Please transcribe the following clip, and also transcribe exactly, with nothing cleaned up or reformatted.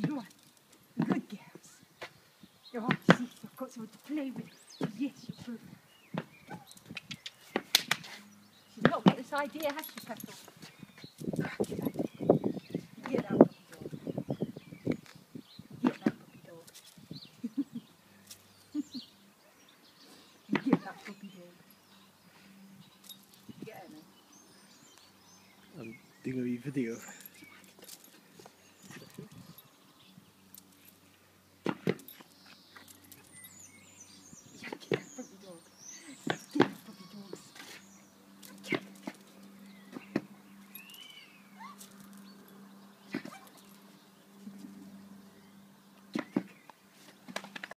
Come on. Good girls. You're off to see if I've got someone to play with. Yes, you're perfect. She's not got this idea, has she, Petal? Get that. Get that puppy dog. Get that puppy dog. Get that puppy dog. Get her now. I'm doing a wee video.